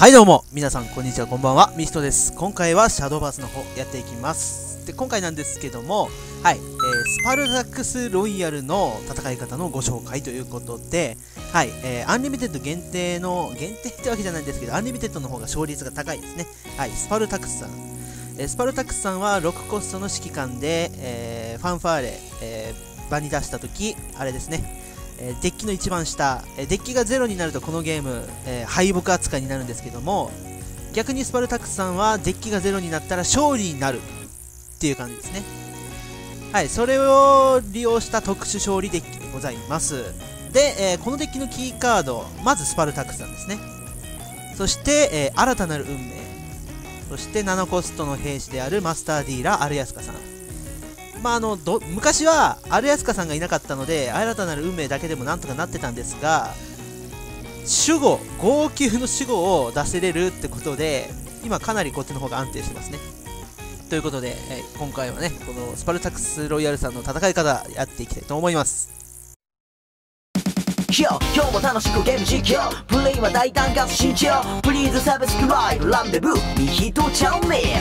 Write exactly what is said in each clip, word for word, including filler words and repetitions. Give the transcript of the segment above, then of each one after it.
はいどうも皆さんこんにちは、こんばんは、ミストです。今回はシャドーバースの方やっていきます。で今回なんですけども、はい、えー、スパルタクスロイヤルの戦い方のご紹介ということで、はい、えー、アンリミテッド限定の限定ってわけじゃないんですけど、アンリミテッドの方が勝率が高いですね。はい、スパルタクスさん、えー、スパルタクスさんはろくコストの指揮官で、えー、ファンファーレ、えー、場に出した時あれですね、デッキの一番下、デッキがゼロになるとこのゲーム、えー、敗北扱いになるんですけども、逆にスパルタクスさんはデッキがゼロになったら勝利になるっていう感じですね。はい、それを利用した特殊勝利デッキでございます。で、えー、このデッキのキーカード、まずスパルタクスさんですね。そして、えー、新たなる運命、そしてななコストの兵士であるマスターディーラーアルヤスカさん。まあ、あのど昔はアルヤスカさんがいなかったので新たなる運命だけでもなんとかなってたんですが、守護号泣の守護を出せれるってことで今かなりこっちの方が安定してますね。ということで、えー、今回はねこのスパルタクスロイヤルさんの戦い方やっていきたいと思います。 今日も楽しくゲーム実況、プレイは大胆かつ慎重、プリーズサブスクライブランデブーミヒトチャンネル。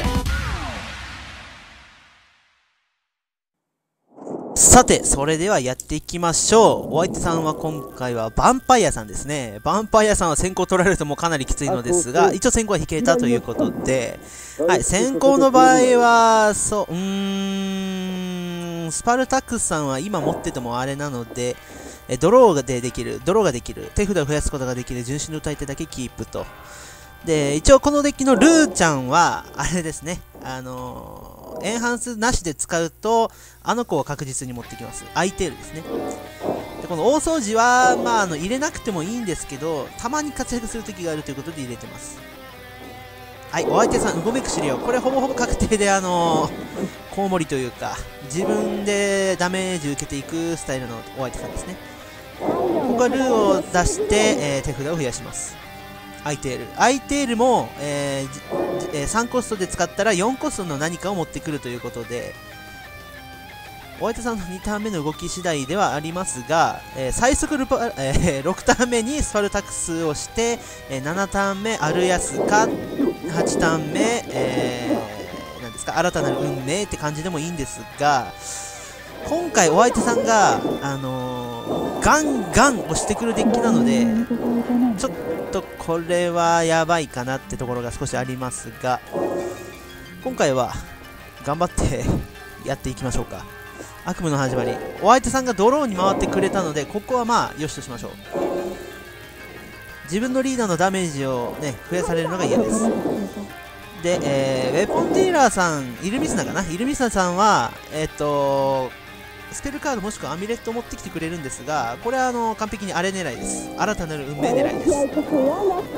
さて、それではやっていきましょう。お相手さんは今回はヴァンパイアさんですね。ヴァンパイアさんは先行取られるともうかなりきついのですが、一応先行は引けたということで、はい、先行の場合は、そう、うーん、スパルタクスさんは今持っててもあれなので、えドローでできる、ドローができる、手札を増やすことができる純真の歌い手だけキープと。で、一応このデッキのルーちゃんは、あれですね、あのー、エンハンスなしで使うと、あの子を確実に持ってきます。アイテールですね。で、この大掃除は、まあ、あの、入れなくてもいいんですけど、たまに活躍する時があるということで入れてます。はい、お相手さん、うごめくしりよ。これほぼほぼ確定で、あのー、コウモリというか、自分でダメージ受けていくスタイルのお相手さんですね。ここはルーを出して、えー、手札を増やします。アイテール。アイテールも、えーえー、さんコストで使ったらよんコストの何かを持ってくるということで、お相手さんのにターン目の動き次第ではありますが、えー、最速ルパ、えー、ろくターン目にスパルタクスをして、えー、ななターン目アルヤスカ、はちターン目、えー、なんですか、新たなる運命って感じでもいいんですが、今回お相手さんが、あのー、ガンガン押してくるデッキなので、ちょっとこれはやばいかなってところが少しありますが、今回は頑張ってやっていきましょうか。悪夢の始まり、お相手さんがドローに回ってくれたので、ここはまあよしとしましょう。自分のリーダーのダメージをね増やされるのが嫌です。で、えー、ウェポンディーラーさん、イルミスナかな、イルミスナさんはえっとスペルカードもしくはアミュレットを持ってきてくれるんですが、これはあの完璧にあれ狙いです。新たなる運命狙いです。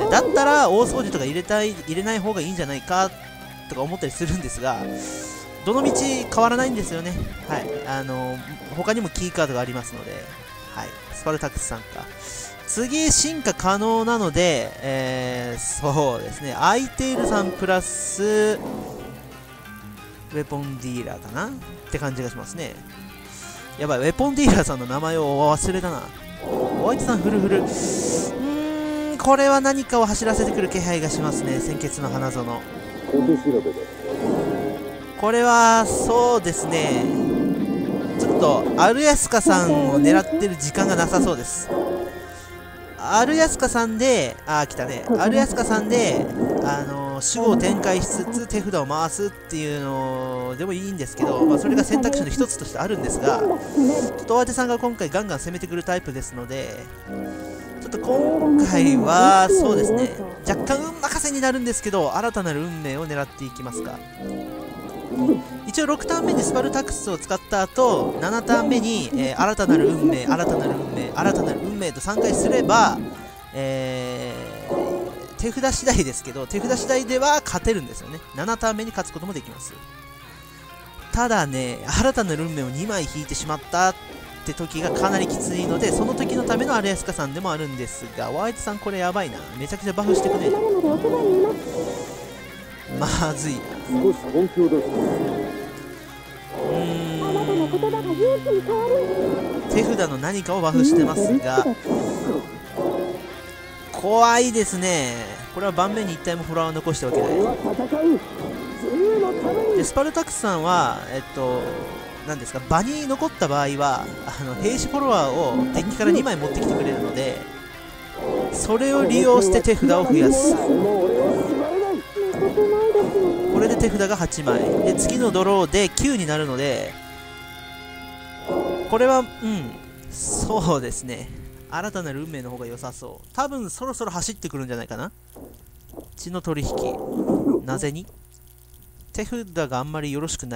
だったら大掃除とか入れたい入れない方がいいんじゃないかとか思ったりするんですが、どの道変わらないんですよね。はい、あの他にもキーカードがありますので、はい、スパルタクスさんか。次進化可能なので、えー、そうですね、アイテールさんプラスウェポンディーラーかなって感じがしますね。やばい、ウェポンディーラーさんの名前を忘れたな。お相手さんフルフル。うーん、これは何かを走らせてくる気配がしますね。鮮血の花園。これはそうですね、ちょっとアルヤスカさんを狙ってる時間がなさそうです。アルヤスカさんで、あー来たね、アルヤスカさんで、あのー、守護を展開しつつ手札を回すっていうのでもいいんですけど、まあ、それが選択肢の一つとしてあるんですが、ちょっとお相手さんが今回ガンガン攻めてくるタイプですので、ちょっと今回はそうですね、若干運任せになるんですけど、新たなる運命を狙っていきますか。一応ろくターン目にスパルタクスを使った後、ななターン目に、えー、新たなる運命、新たなる運命、新たなる運命とさんかいすれば、えー、手札次第ですけど、手札次第では勝てるんですよね。ななターン目に勝つこともできます。ただね、新たなる運命をにまい引いてしまったって時がかなりきついので、その時のためのアルヤスカさんでもあるんですが、お相手さんこれやばいな。めちゃくちゃバフしてくれる。まずいな。うーん、手札の何かをバフしてますが、 怖いですね。これは盤面に一体もフォロワーを残しておけない。でスパルタクスさんはえっと何ですか、場に残った場合はあの兵士フォロワーをデッキからにまい持ってきてくれるので、それを利用して手札を増やす。これで手札がはちまいで、次のドローできゅうになるので、これはうんそうですね、新たなる運命の方が良さそう。多分そろそろ走ってくるんじゃないかな。血の取引、なぜに手札があんまりよろしくない。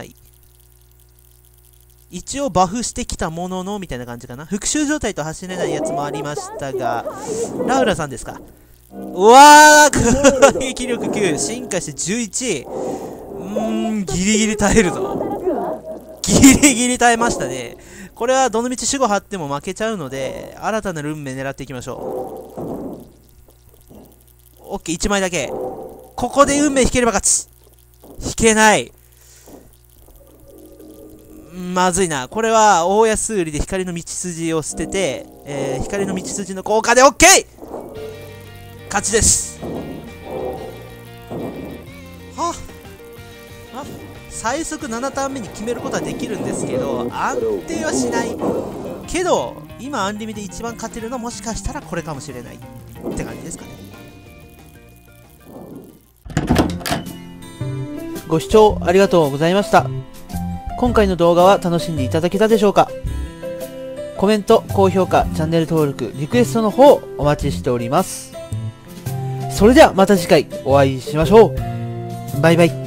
一応バフしてきたもののみたいな感じかな。復習状態と走れないやつもありましたが、ラウラさんですか。うわー攻撃力きゅう、進化してじゅういち。うーんギリギリ耐えるぞ。ギリギリ耐えましたね。これはどのみち守護張っても負けちゃうので、新たなる運命狙っていきましょう。オッケー、いちまいだけ。ここで運命引ければ勝ち。引けない。まずいな。これは大安売りで光の道筋を捨てて、えー、光の道筋の効果で OK！ 勝ちです。はあ、最速ななターン目に決めることはできるんですけど、安定はしないけど、今アンリミで一番勝てるのはもしかしたらこれかもしれないって感じですかね。 ご視聴ありがとうございました。今回の動画は楽しんでいただけたでしょうか。コメント、高評価、チャンネル登録、リクエストの方お待ちしております。それではまた次回お会いしましょう。バイバイ。